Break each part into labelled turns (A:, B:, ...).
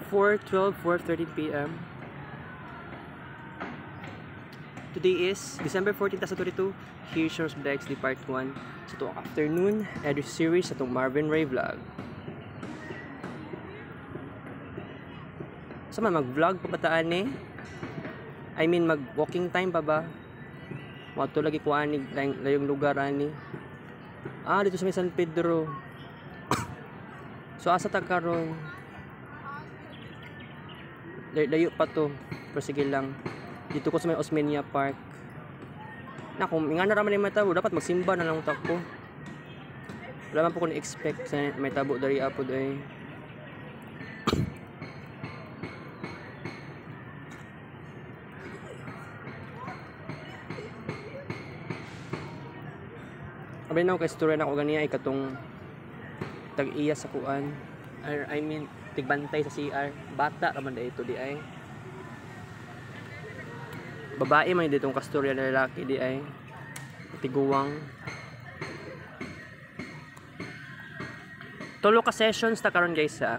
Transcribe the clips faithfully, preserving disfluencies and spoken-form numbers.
A: four twelve, four thirty p m Today is December fourteenth, twenty twenty-two. Here's your Black X D Part one. Sa itong afternoon edu series sa itong Marvin Ray Vlog. Sama, mag-vlog pa bataan eh? I mean, mag-walking time pa ba? Wato lagi ko ani layong lugar ani. Ah, dito sa may San Pedro. So, asa ta karon? Layo pa to. Pero sige lang. Dito ko sa may Osmeña Park. Naku, nga na raman yung may tabo. Dapat magsimba na lang tako. Wala man po ko na-expect sa may tabo dari apod ay. Abay na ako ka-story na ako ganiya ay katong tag-iya sa kuan. I mean, tigbantay sa C R. Bata raman da ito di ay. Babae man ditong kastorya na lalaki di ay tiguwang. Tulo ka sessions ta karon guys ha.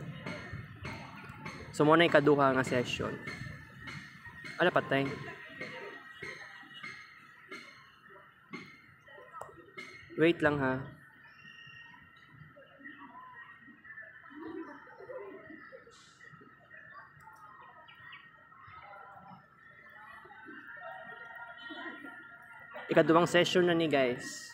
A: So mo na ikaduha nga session. Ala patay. Wait lang ha. Ikaduhang session na ni guys.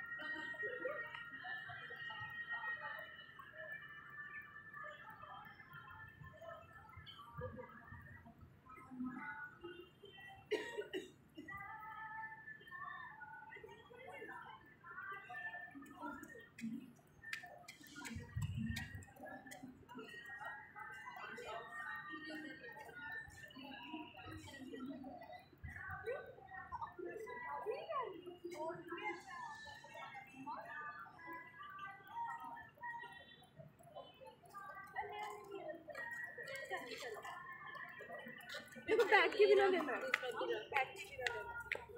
B: देखो bag के बिना लेना बैग के बिना लेना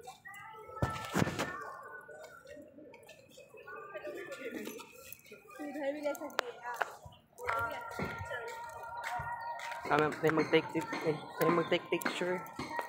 B: इधर भी ले सकती है
A: Ah, may mag-take may mag-take picture.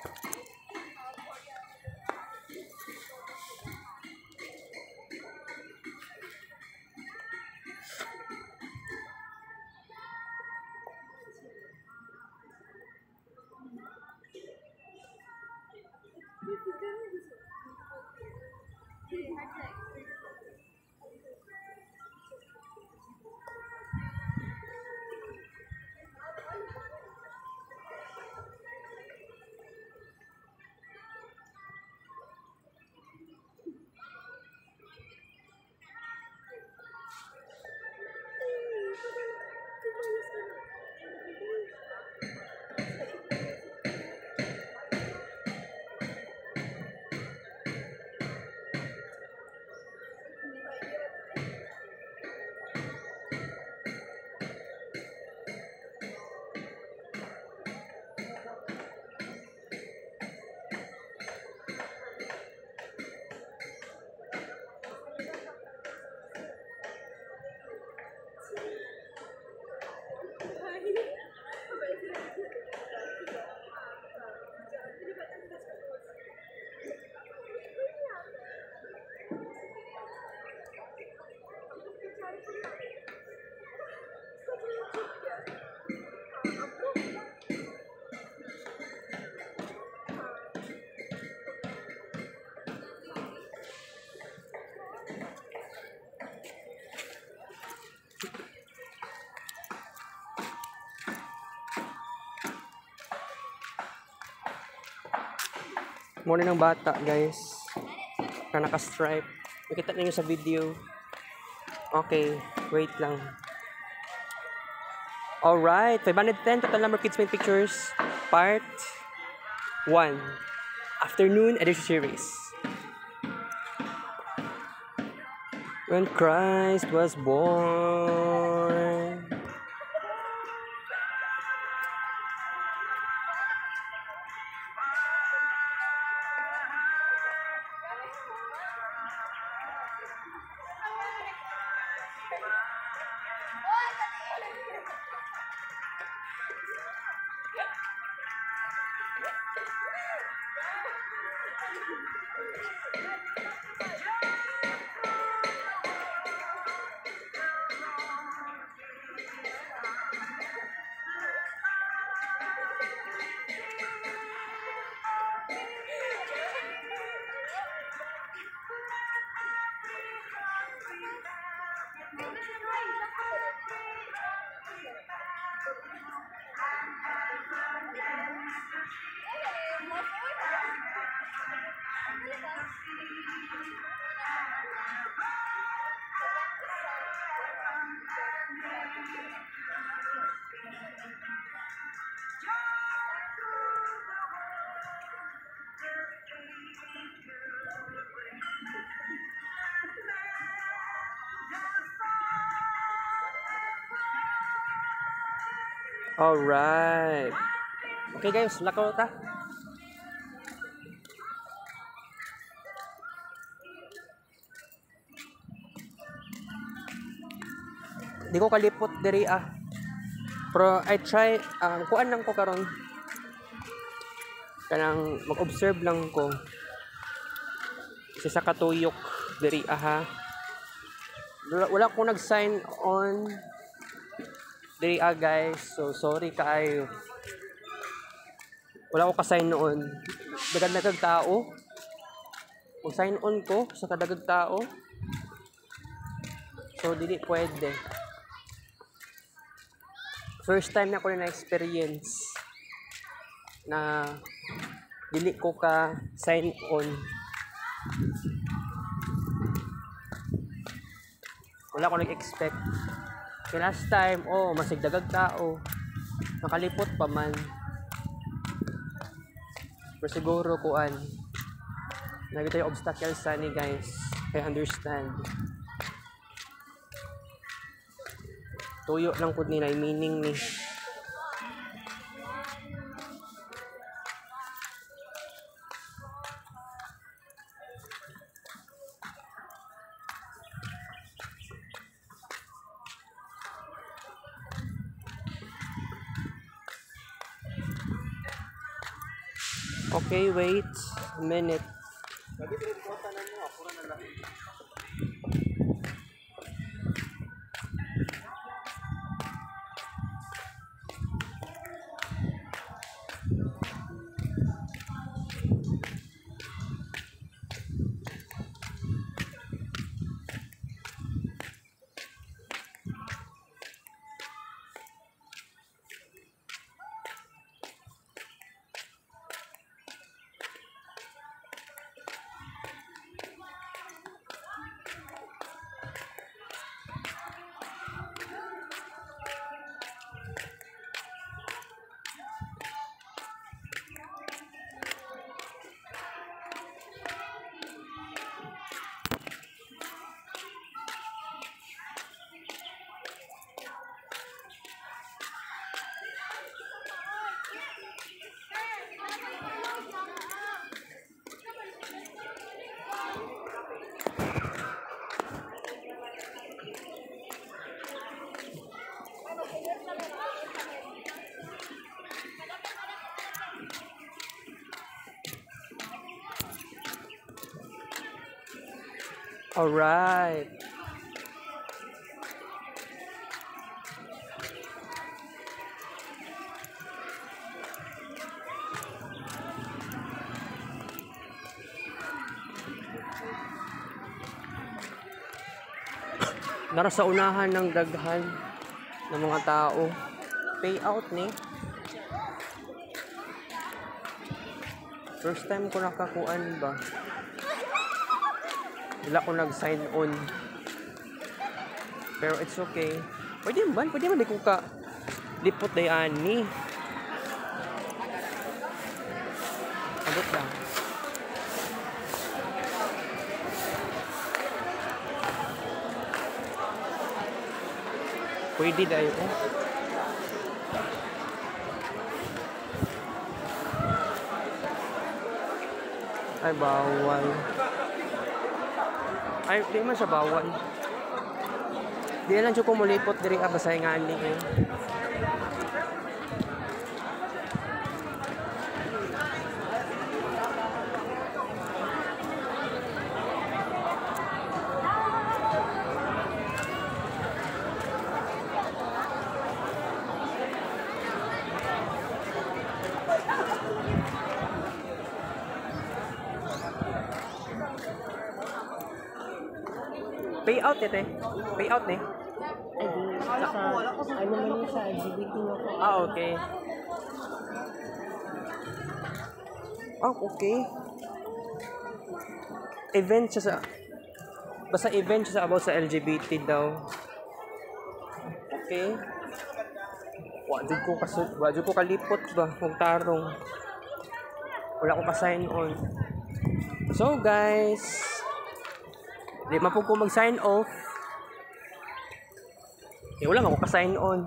A: Muna ng bata guys na naka-stripe. Makita ninyo sa video. Okay, wait lang. Alright, five hundred ten total number of kids made pictures. Part one. Afternoon edition series. When Christ was born. Alright. Okay guys, lakaw ta. Di ko kalipot diri ah. Pero I try, um, kuan lang ko karon. Kanang mag-observe lang ko. Kasi sa katuyok diri ah ha. Wala, wala ko nag-sign on diri ah guys. So sorry kaayo. Wala ko ka-sign noon. Dagag-dagag tao. Mag-sign on ko sa kadagag tao. So dili pwede. First time na ko na experience na dili ko ka sign on. Wala ko nag-expect. So last time, oh, masigdagag tao. Nakalipot pa man. Pero siguro kuan. Nagito yung obstacles sa ni guys. I understand. Tuyo lang po nila yung meaning ni. Okay, wait a minute. All right. Nara sa unahan ng daghan ng mga tao. Payout ni. First time ko nakakuan ba? Wala ko nag-sign on. Pero it's okay. Pwede ba? Pwede ba di ko ka lipot day ani? Abot lang. Pwede dayo ko. Ay, bawal. Ay, di man siya bawal. Di lang siya kumulipot diri ka basahin nga ani kayo. Payout ito eh. Payout eh.
C: Ay, di. Sa, ano man yun sa L G B T mo ko.
A: Ah, okay. Ah, okay. Event siya sa... Basta event siya sa about sa L G B T daw. Okay. Wajud ko kasu... Wajud ko kalipot ba? Kung tarong. Wala ko ka-sign on. So, guys. Di man po ko mag-sign off. Eh, wala nga ako ka-sign on.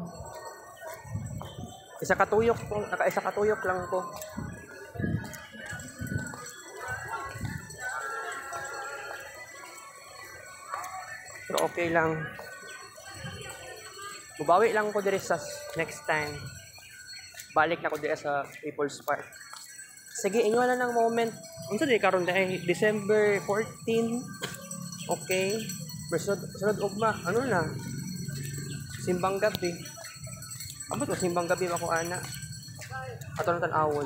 A: Isa katuyok po. Naka-isa katuyok lang po. Pero okay lang. Bubawi lang ko dire sa next time. Balik na ko dire sa People's Park. Sige, inyo na ng moment. Unsa di karon dai December fourteen. Okay. Sunod, sunod ugma. Ano na? Simbang gabi. Amo to simbang gabi ako ana. Ato na tan-awon.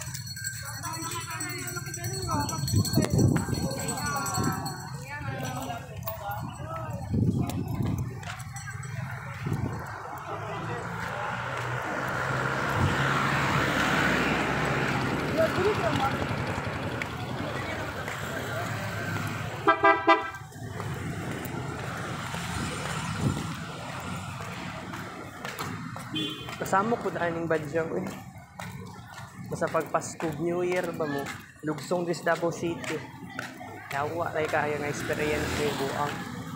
A: Kasama ko daan ng badyaw eh. Basta pag Pasko, New Year ba mo, lugsong dis Davao City. Yawa ay kaya nga experience ko yung buang.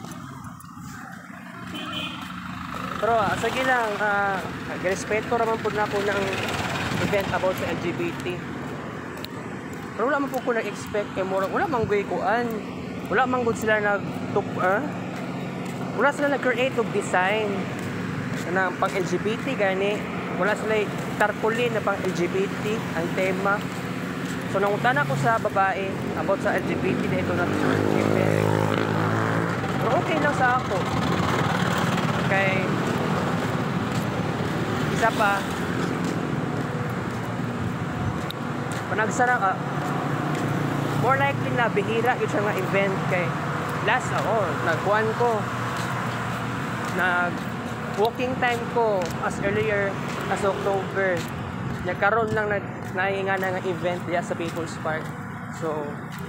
A: Pero ah, sige lang, uh, respeto naman po na po ng event about sa L G B T. Pero wala man po ko nag-expect kay murang wala mang kuan. Wala man gud sila nag tup uh, wala sila nag-create og design na pang L G B T gani. Wala sila tarpaulin na pang L G B T ang tema. So nangutan ako sa babae about sa L G B T dito na event. Pero okay lang sa ako. Kay isa pa panagsara ka more likely na bihira yun siya nga event kay last ako nagkuhan ko nag walking time ko as earlier as October nagkaroon lang na nainga na nga event diya sa People's Park. So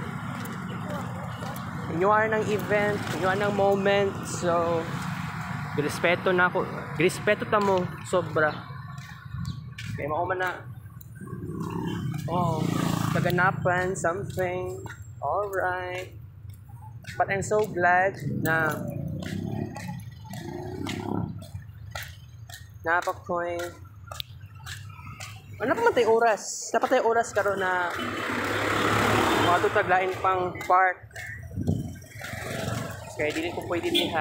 A: inyuan ng event, inyuan ng moment. So respeto na ako, respeto ta mo sobra kaya mao man na oh kaganapan something. Alright, but I'm so glad na napakoy ano pa man tayo oras dapat tayo oras karon na mga taglain pang park kaya dili ko pwede niha.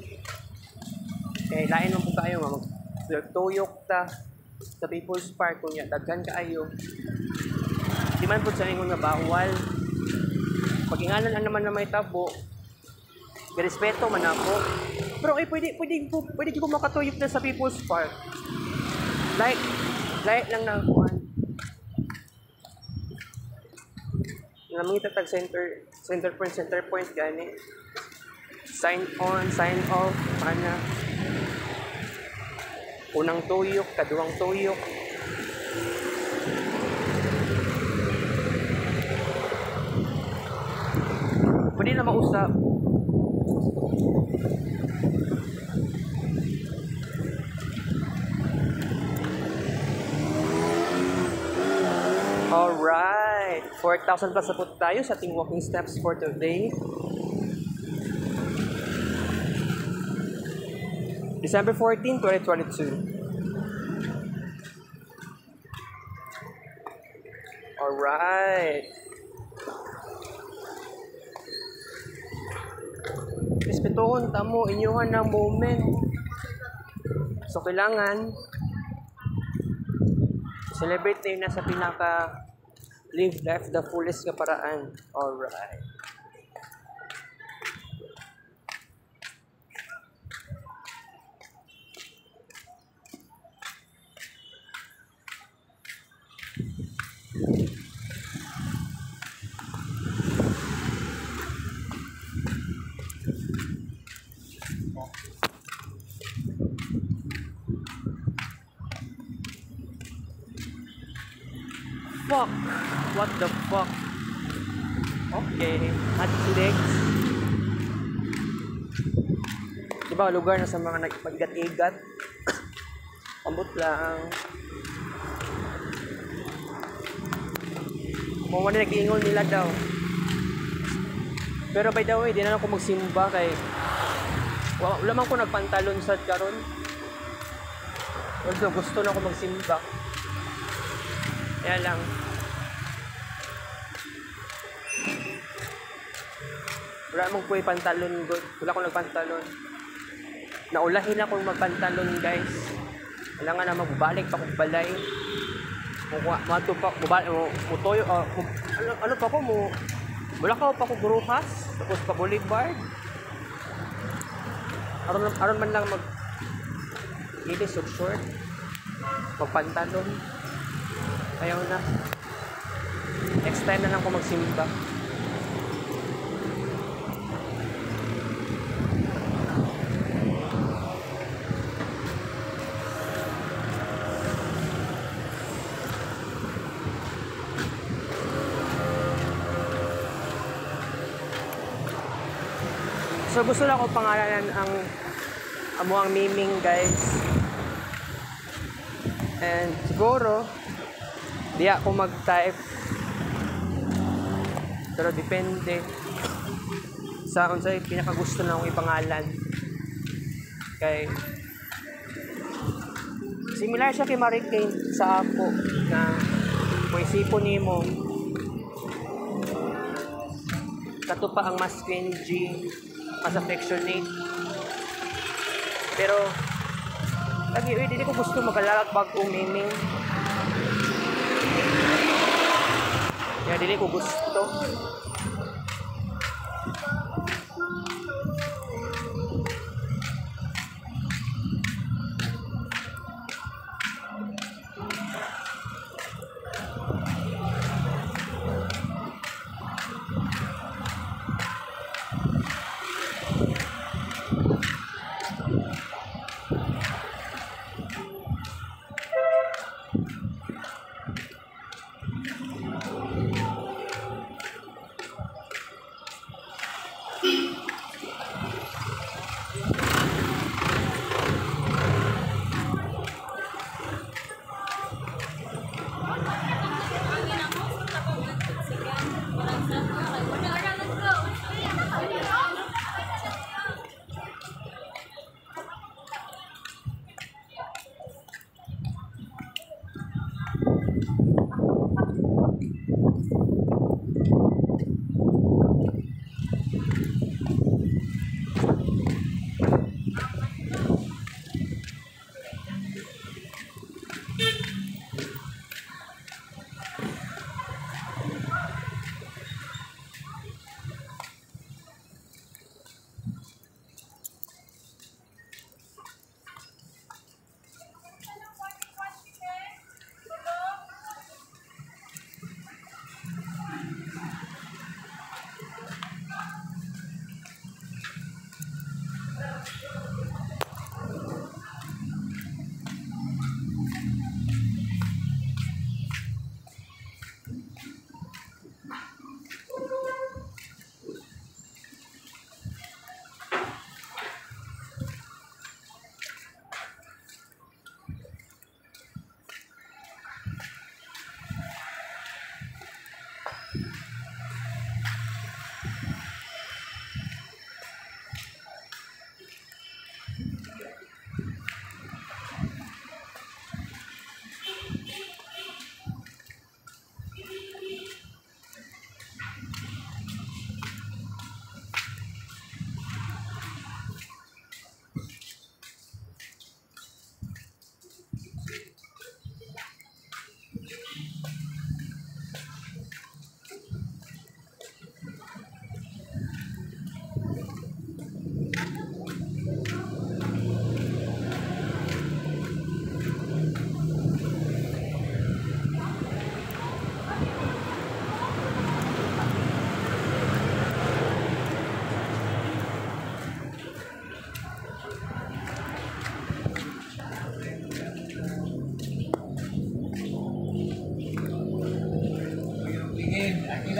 A: Kaya lain mo po kayo nga mag-tuyok ta sa People's Park kunya daghan kaayo. Di man po sa ingon nga bawal. Pag-ingalan lang naman na may tabo. Respeto man ako. Pero ay pwede pwede po pwede ko makatuyok na sa People's Park. Like like lang na kuan. Nga mga tatag center center point center point gani. Sign on, sign off, ana. Unang tuyok, kaduwang tuyok. Pwede na mausap. Alright, four thousand plus na po tayo sa ating walking steps for today. December fourteenth, twenty twenty-two. Alright. Respetuhon tamo inyuhan ng moment. So kailangan celebrate na sa pinaka live life the fullest nga paraan. Alright. fuck? What the fuck? Okay. At next. Diba lugar na sa mga nagpagat-igat? Ambot lang. Kung wala nag-iingol nila daw. Pero by the way, di na ako magsimba kay wala, wala man ko nagpantalon sa karon. Although gusto na ako magsimba. Kaya lang. Wala mong kuwi pantalon good. Wala akong nagpantalon. Naulahin akong magpantalon guys. Wala nga na magbalik pa kong balay. Mato pa, mubalik, mutoyo, uh, ano, ano pa ko mo? Wala ka pa ko buruhas. Tapos pa boulevard. Aron, aron man lang mag ilis o short. Magpantalon. Ayaw na. Next time na lang ko magsimba. So gusto lang ko pangalanan ang amo ang miming guys. And siguro di ako mag-type. Pero depende sa kung sa'yo pinakagusto na akong ipangalan. Kay similar siya kay Mary Kane sa ako na kung isipon nimo kato pa ang mas cringy, mas affectionate. Pero lagi, eh, hindi ko gusto magalalak bagong miming. Kaya hindi ko gusto.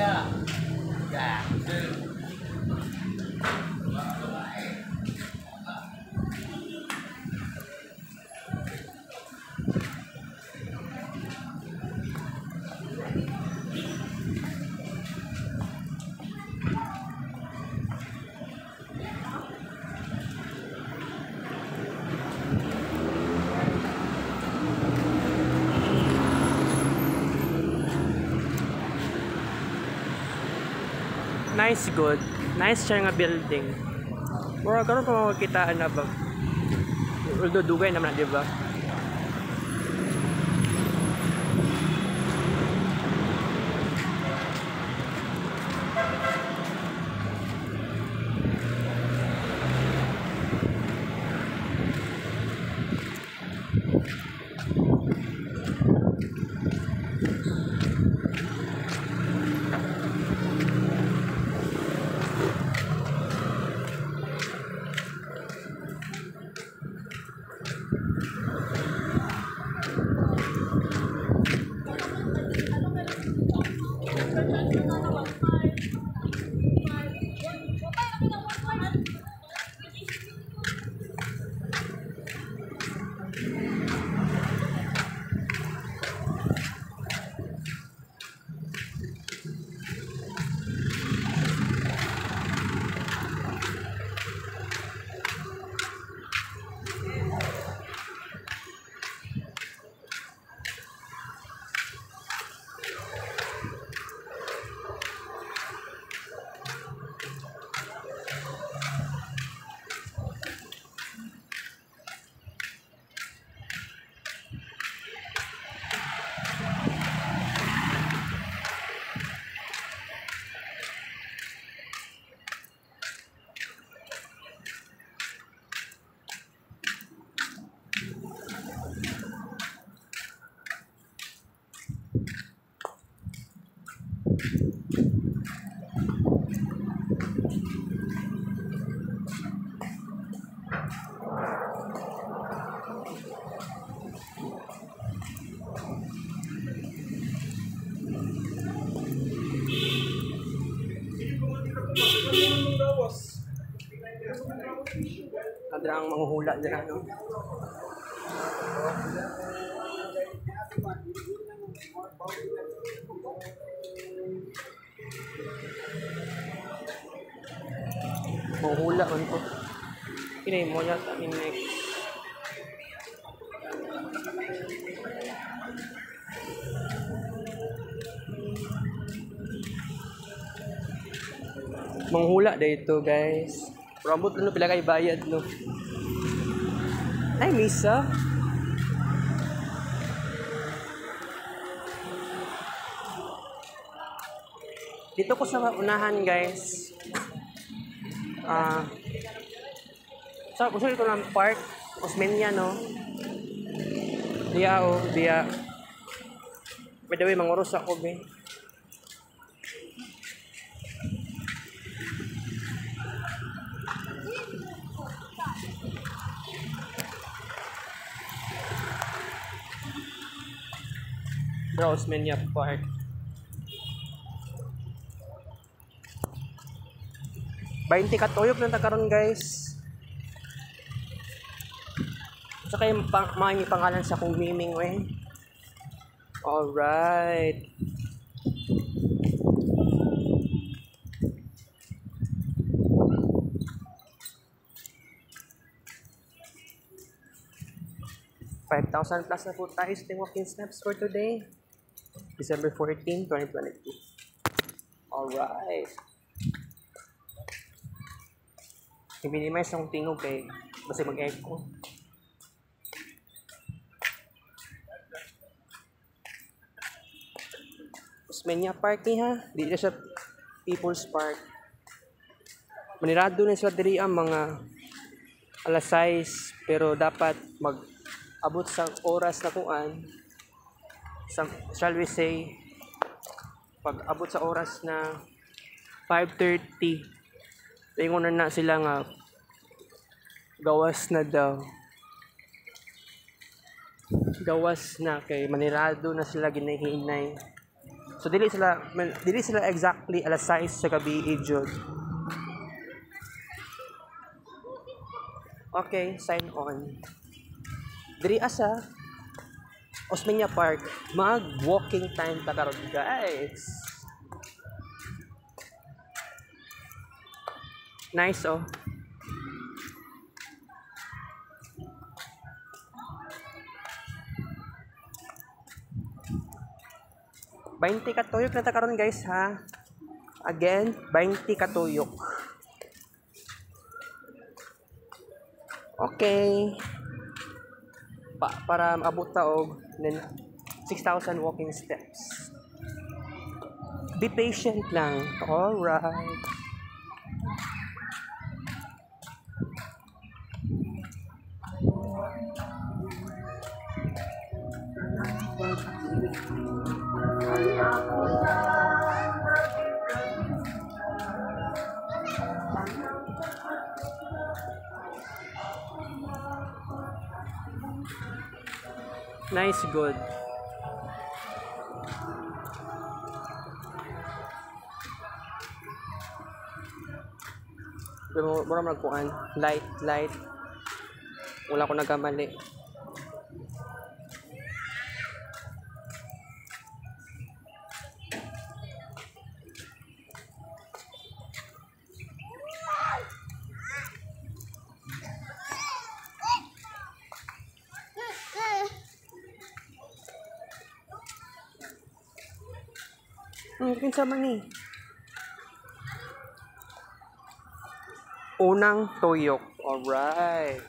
A: Nice good. Nice siya nga building. Mura karon pa makitaan na ba? Although dugay naman, di ba? Nadra ang manghuhula dyan, no? Manghuhula man ko. Pinay mo yata in next. Manghula dito, guys. Rambut ano pila kay bayad, no? Ay, misa. Dito ko sa unahan, guys. Ah. Uh, so, usul ko ng park. Osmeña, no? Diya, oh. Diya. By the way, manguros ako, be. Osmeña Park. twenty katuyok ng takaron, guys. Saka yung pang, mga pangalan sa kong miming, we. Alright. five thousand plus na po tayo sa walking steps for today. December fourteenth, twenty twenty-two. Alright. I-minimize yung tingog kay basta mag-echo. Osmeña Park ni ha. Di na siya People's Park. Manirado na sila diri ang mga alas sais, pero dapat mag-abot sa oras na kuan. Sa, shall we say, pag abot sa oras na five thirty, tingon na na sila nga gawas na daw. Gawas na kay manirado na sila ginahinay. So dili sila man- dili sila exactly alas sais sa gabi jud. Okay, sign on. Diri asa Osmeña Park, mag walking time ta karon guys. Nice oh. twenty katuyok na ta karon guys ha. Again, twenty katuyok. Okay. Pa para maabot ta og then six thousand walking steps. Be patient lang. Alright. Nice, good. Pero mura man kuan, light, light. Wala ko nagkamali. Hmm, kinsa man ni? Unang tuyok. Alright.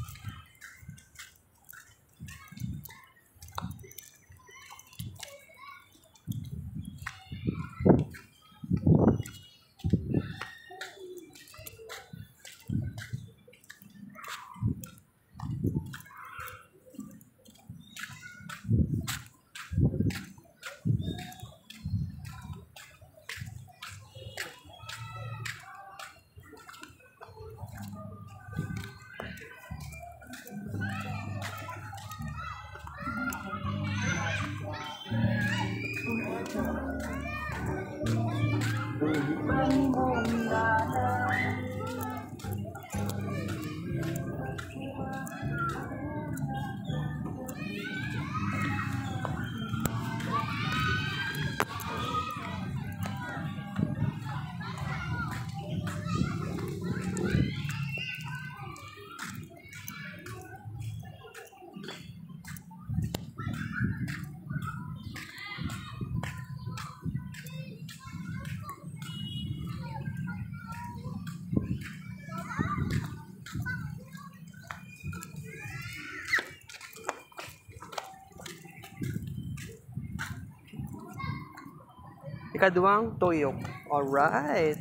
A: Ikaduhang tuyok. Alright.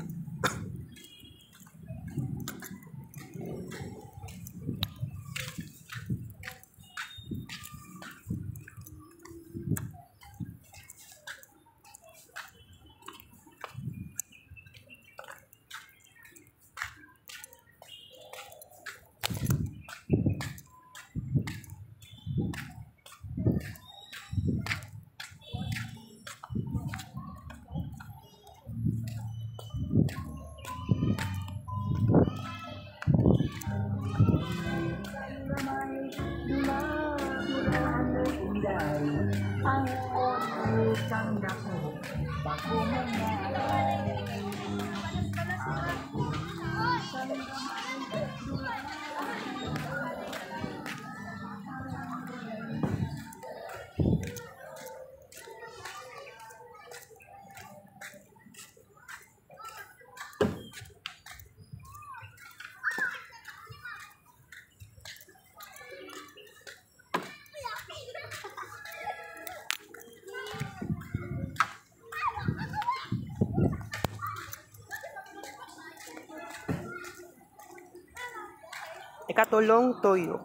A: Ikatulong tuyok.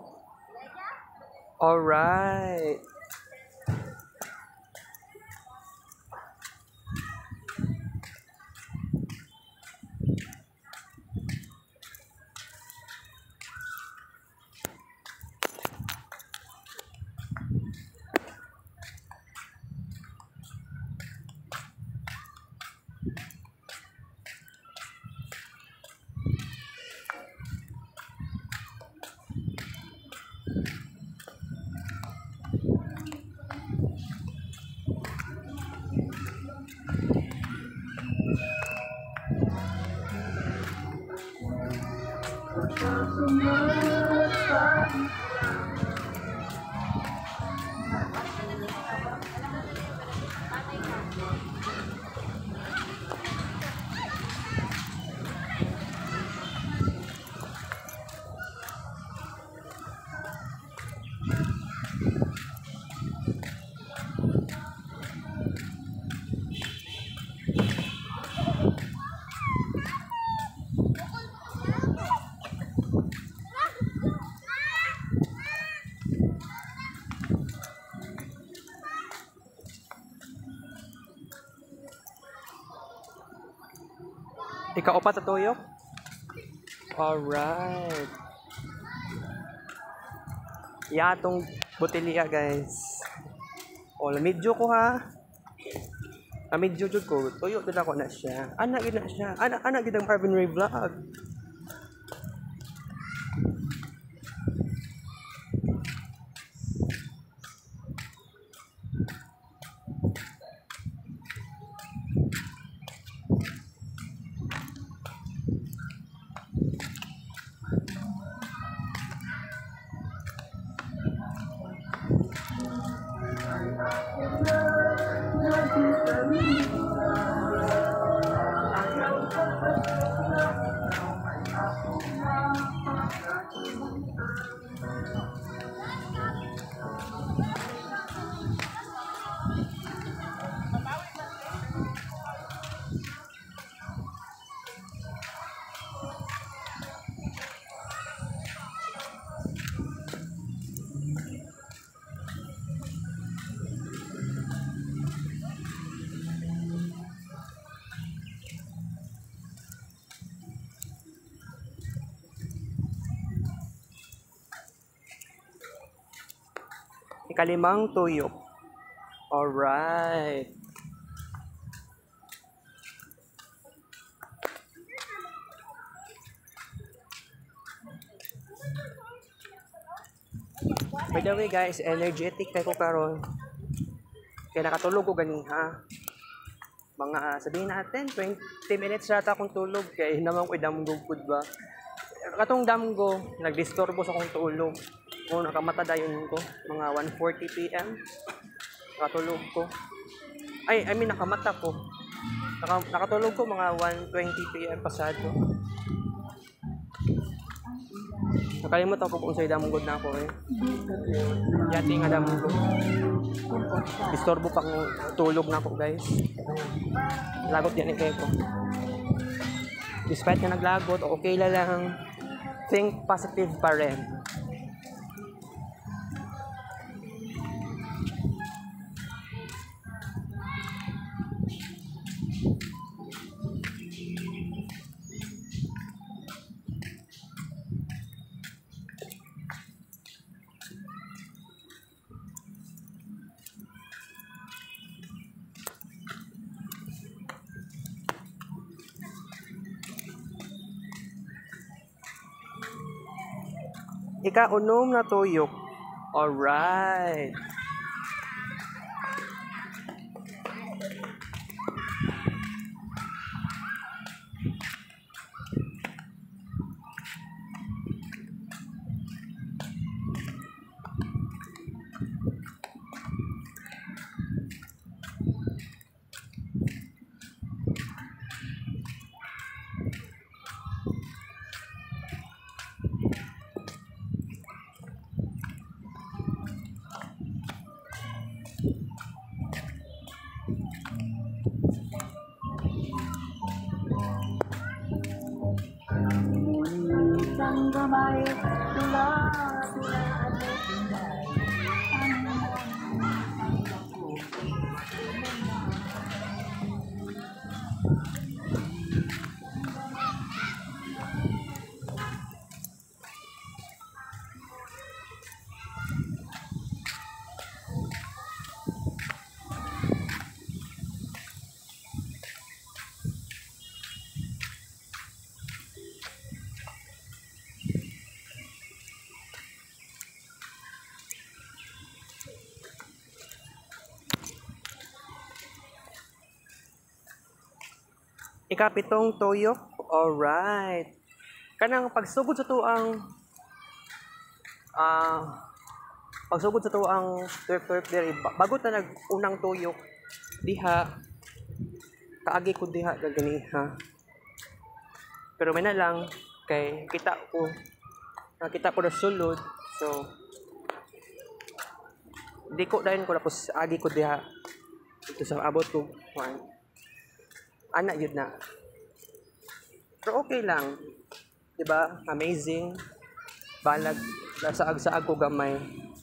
A: Alright. Ikaupat na tuyok? Alright. Yatong botelya guys. O, medyo ko ha. Ah, medyo jud ko. Tuyo din ako na siya. Anak gid na siya. Anak anak gid ang Marvin Ray Vlog. Ikalimang tuyok. Alright. By the way guys, energetic kayo karon. Kaya nakatulog ko ganiha. Mga uh, sabihin natin, twenty minutes rata akong tulog. Kaya naman ko damgog food ba. Katong damgo, nagdisturbo sa akong tulog. Kung nakamata dayon ko, mga one forty p m nakatulog ko. Ay, I mean nakamata ko. Naka, nakatulog ko mga one twenty p m pasado. Nakalimutan ko kung sa'yo damgod na ako eh. Yati nga damgod. Disturbo pang tulog na ako guys. Lagot yan eh ko. Despite na naglagot, okay la lang. Think positive pa rin. Ika-unom na tuyok. Alright. Ikapitong tuyok. Alright. Kanang pagsugod sa tuang ah uh, pagsugod sa tuang turf-turf diri bago ta nag-unang tuyok diha kaagi ko diha gaganiha. Pero may na lang kay kita ko nakita ko na sulod, so di ko dayon ko tapos agi ko diha ito sa abot ko one anak yun na. Pero okay lang. Diba? Amazing. Balag. Saag-saag ko gamay.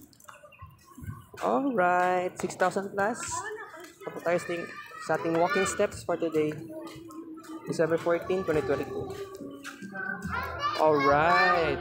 A: Alright. six thousand plus. Tapos tayo sa ating walking steps for today. December fourteenth, twenty twenty-two. Alright.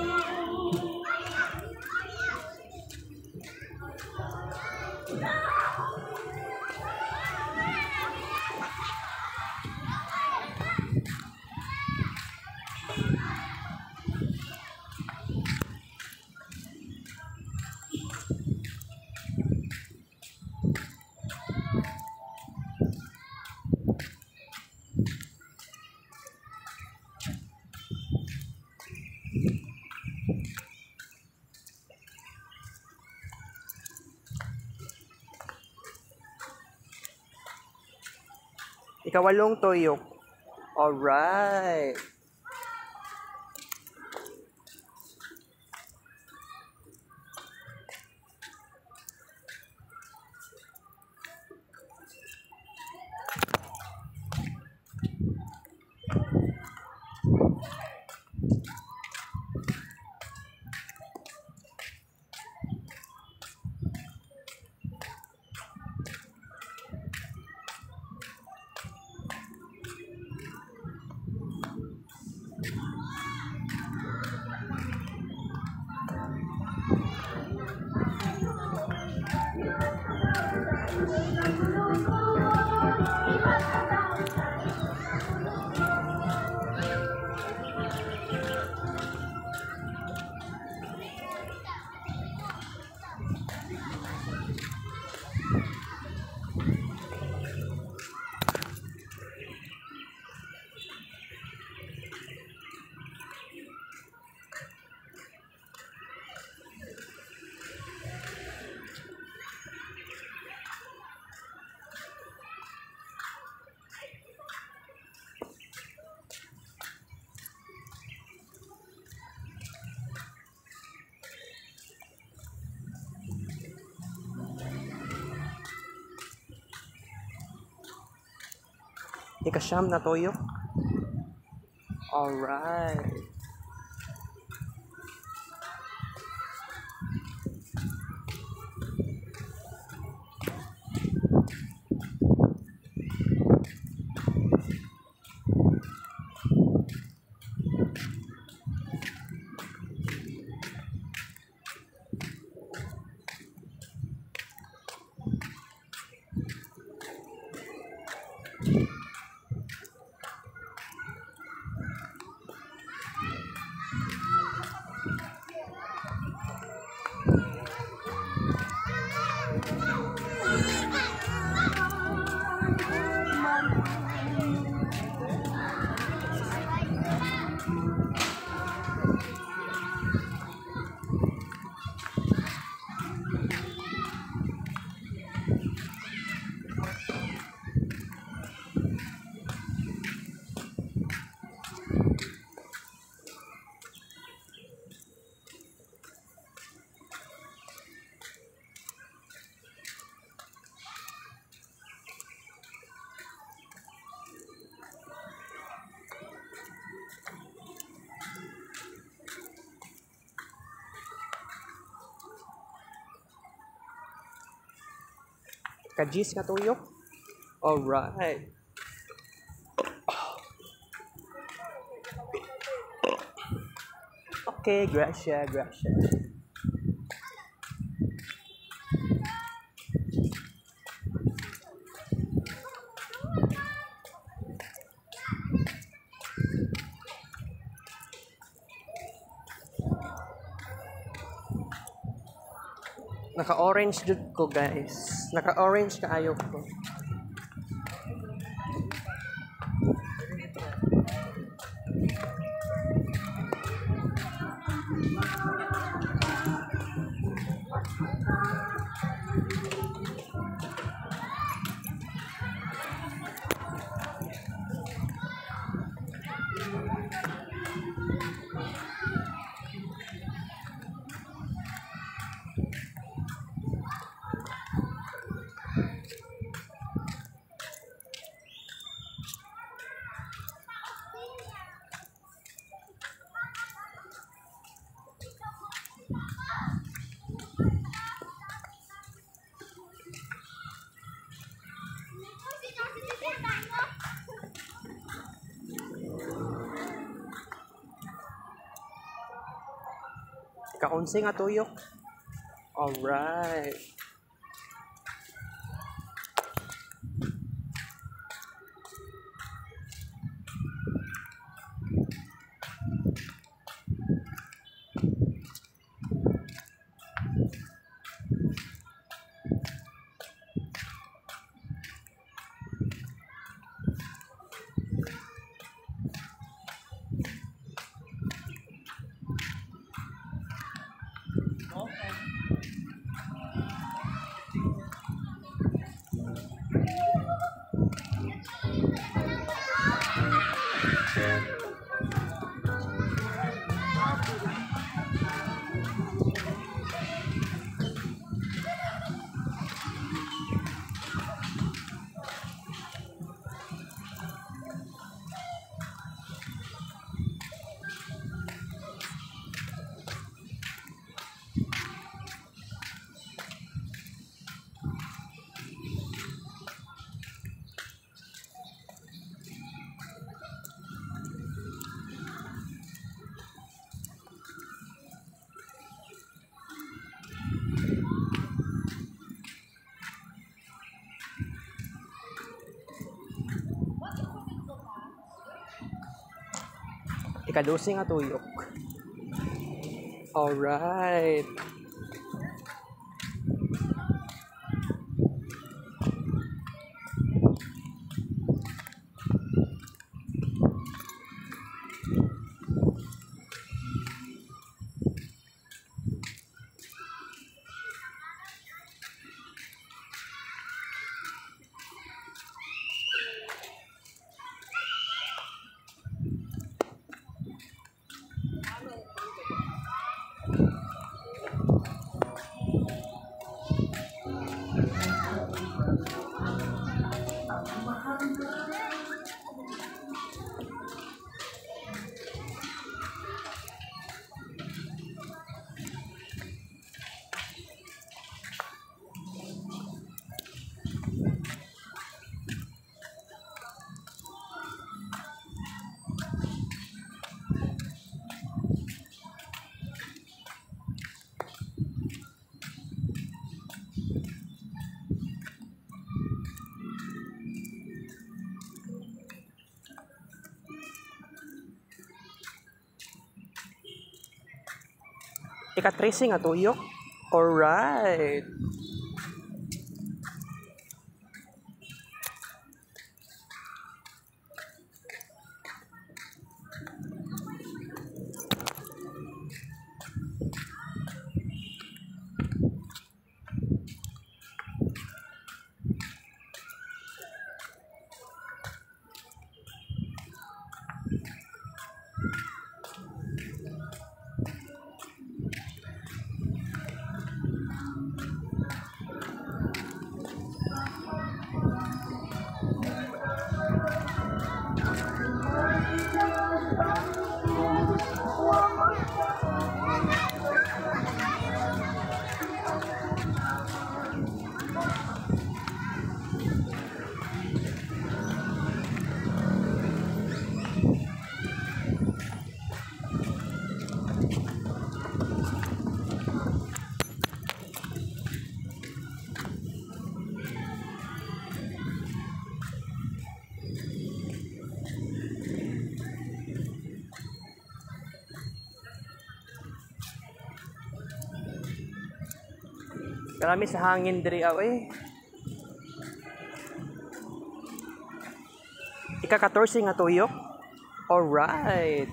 A: Ikawalong toyok. Alright. Ikasyam na toyok. Alright. Kajis nga tuyok. Alright. Okay, gracia, gracia. Naka-orange jud ko, guys. Naka-orange kaayo ko. Ika-onse nga tuyok. Alright. Ika-dose nga tuyok. Alright. Ika-tracing nga tuyok. Alright. Marami sa hangin diri aw eh. Ika-katorse nga tuyok. Alright.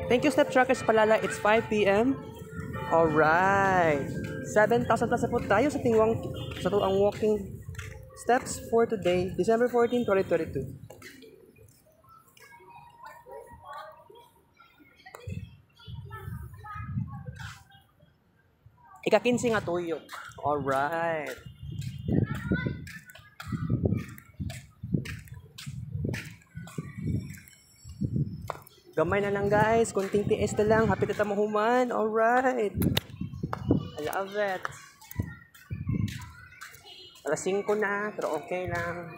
A: Thank you, Step Trackers Palala. It's five p m Alright. seven thousand plus na po tayo sa tingwang sa tuang walking steps for today, December fourteenth, twenty twenty-two. Ika-quince nga tuyok. Alright. Gamay na lang guys, konting tiis na lang, hapit na mahuman. Alright. I love it. Alas singko na, pero okay lang.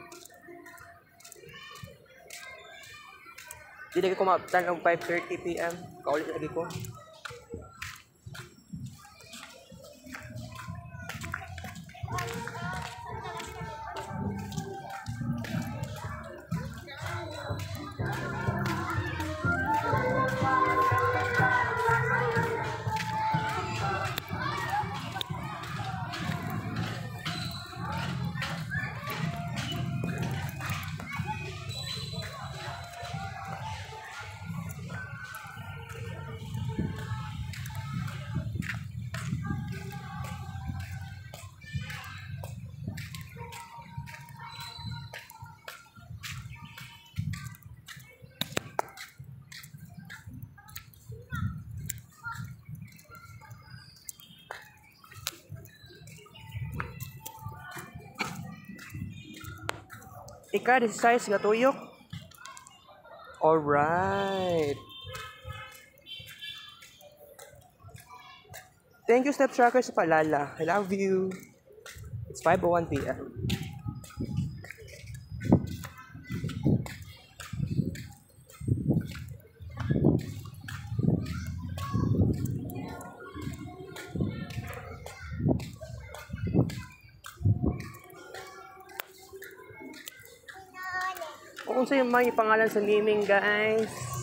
A: Di lagi ko maabtan ng five thirty p m Kaulit lagi ko. Ika, this size nga tuyok. Alright. Thank you, Step Trackers Palala. I love you. It's five oh one p m Kung sa'yo may pangalan sa naming guys.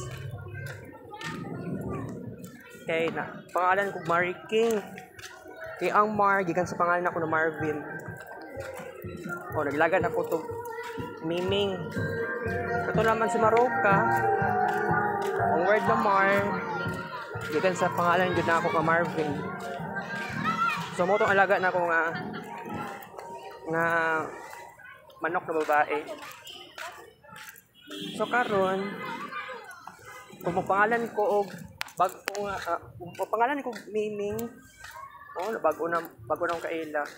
A: Okay na. Pangalan ko Mary King. Kay ang Mar, gikan sa pangalan ako na Marvin. O, naglagan ako to Miming. Ito naman si Maroka. Ang word na Mar, gikan sa pangalan yun na ako ka Marvin. So, mo itong alaga na ako nga nga manok na babae. So karon, kung pangalan ko og bago nga uh, pangalan ko Miming. Oh, bago na bago na kaila.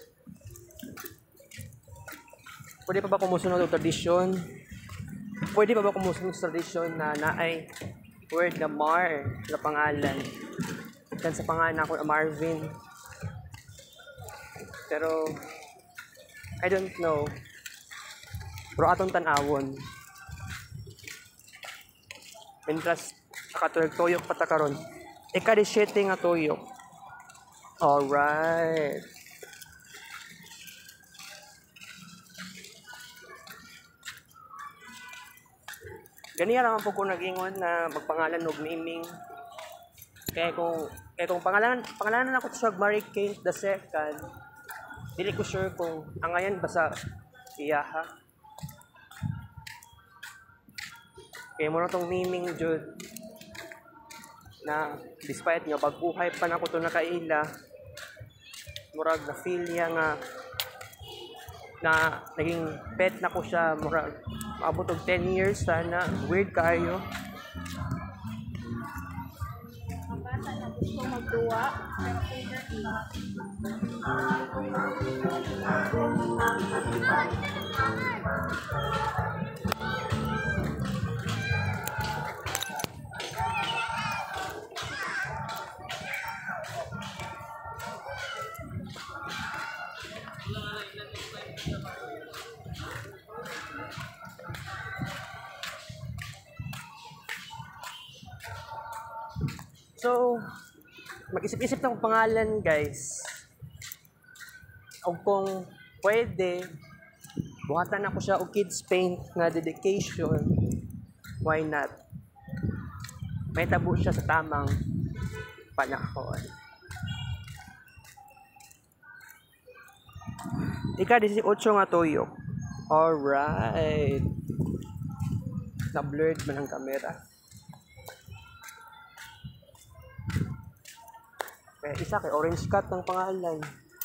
A: Pwede pa ba kumusunod ang tradisyon? Pwede pa ba kumusunod sa tradisyon na naay word na Mar na pangalan? Kan sa pangalan ako na Marvin. Pero I don't know. Pero atong tanawon. Mientras nakatulog tuyok pata karon. Ika-siyete nga tuyok. Alright. Ganiya naman po ko nag-ingon na magpangalan og Miming. Kaya kung kaya kung pangalan pangalanan ako sa Mary King the second. Dili ko sure kung ang ngayon ba sa iya ha. Kaya mo na itong Miming jud na despite nga pagbuhay pa na ko ito nakaila, murag na feel niya nga na naging pet na ko siya, murag maabot og ten years sana. Weird kayo.
B: Ang bata na gusto magduwa, pero
A: so, mag-isip-isip na akong pangalan, guys. O kung pwede, buhatan ako siya o kids paint na dedication. Why not? May tabo siya sa tamang panahon. Ika, eighteen nga tuyok. Alright. Na-blurred man ang camera. Kaya isa kay Orange Cat ng pangalan.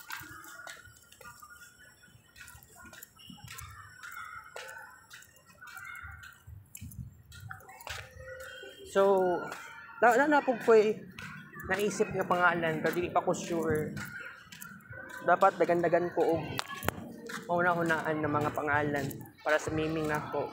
A: So, na na na po ko eh, naisip nga pangalan pero di pa ko sure. Dapat dagan-dagan ko og mauna-hunaan ng mga pangalan para sa miming nako.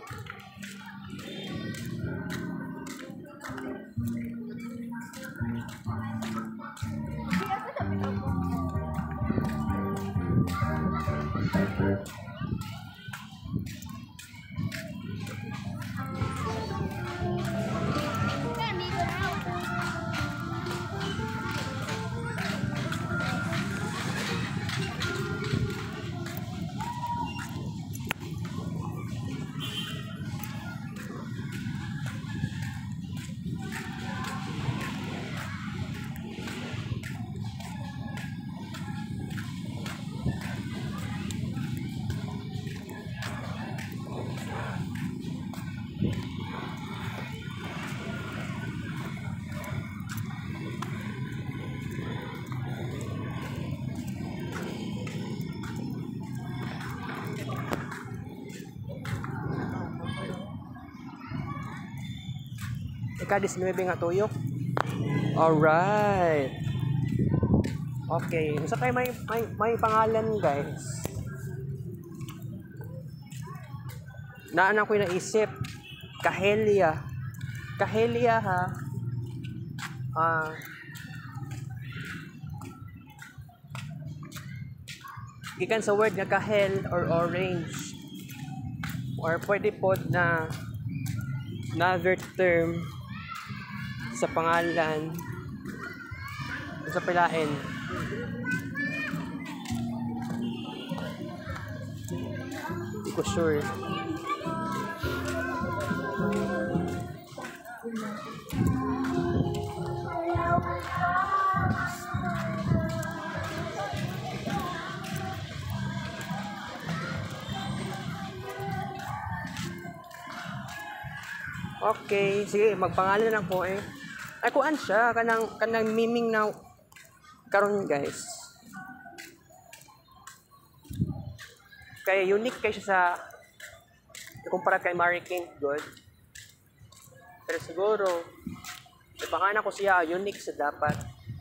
A: Ikadis nuebe nga tuyok. Alright. Okay. Sa kay may, may, may pangalan guys. Naanan ko yung naisip. Cahelia. Cahelia ha. Ah. Gikan sa word nga kahel or orange. Or pwede pod na another term sa pangalan sa pilain. Hindi ko sure. Okay, sige, magpangalan na ako eh. Ay, kuan siya, kanang, kanang miming na karon guys. Kaya unique kay siya sa kumpara kay Mary Kate good. Pero siguro, ipangalan ko siya, unique sa dapat.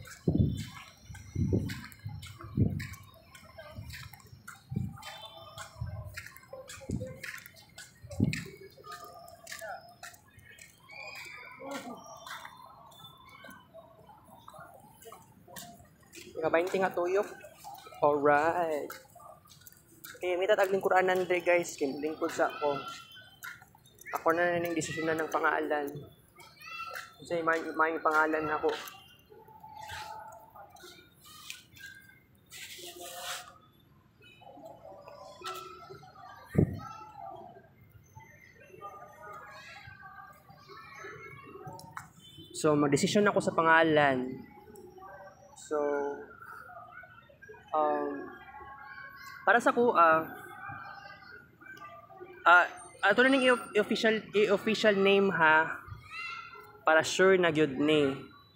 A: Nga bainti nga tuyok. Alright. Okay, may tatagling Quran nandre guys. Lingkod sa ako. Ako na na ng desisyon na ng pangalan. Kasi may, may pangalan na ako. So, mag-desisyon ako sa pangalan. So, um, para sa ko, ah, uh, uh, ato na ning i-official, i-official name ha, para sure na gyud ni.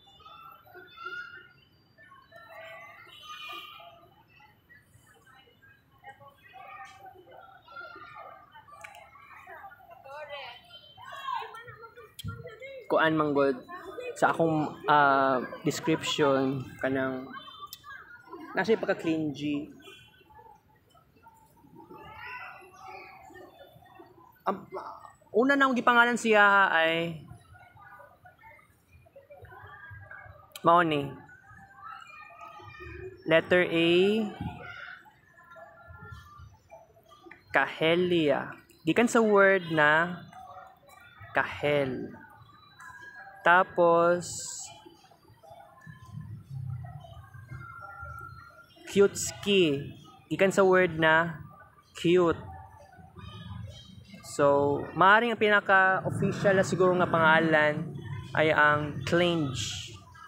A: Kuan manggod sa akong uh, description kanang nasa pagka cringy. Um, una na akong gipangalan siya ay mao ni letter A, Cahelia. Gikan sa word na kahel. Tapos cute-ski. Ikan sa word na cute. So, maaaring ang pinaka-official na siguro nga pangalan ay ang clinge.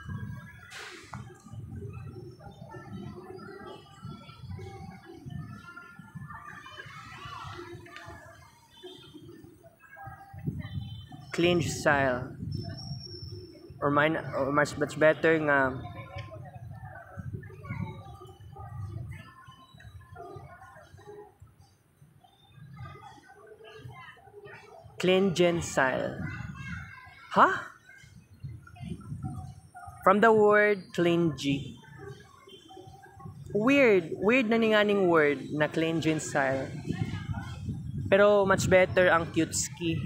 A: Clinge style. Or mine, or much much better nga Cleansensile. Huh? From the word clingy. Weird. Weird na ninganing word na cleansensile. Pero much better ang cuteski.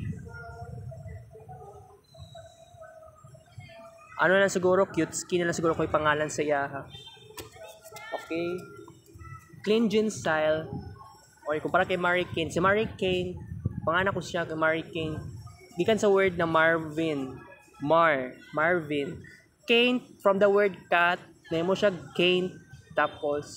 A: Ano na siguro? Cuteski na lang siguro ko yung pangalan sa iya. Ha? Okay. Cleansensile. O kumpara kay Mary Kane. Si Mary Kane, pangalan ko siya kay Mary Kane. Gikan sa word na Marvin. Mar. Marvin. Kane, from the word cat, na mo siya Kane, tapos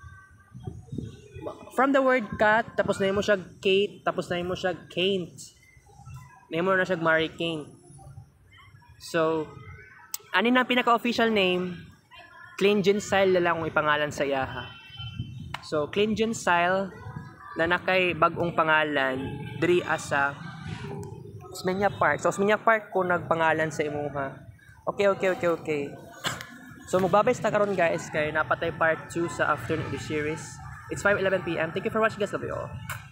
A: from the word cat, tapos na mo siya Kate, tapos na mo siya Kane. Na mo na siya Mary Kane. So, ano na pinaka-official name? Cleansensile na lang ang ipangalan sa iya. Ha? So, Cleansensile na nakay bagong pangalan diri asa Osmeña Park. So, Osmeña Park ko nagpangalan sa imuha. Okay, okay, okay, okay. So, magbabay ta karon guys kay napatay part two sa afternoon of the series. It's five eleven p m Thank you for watching guys. Love you all.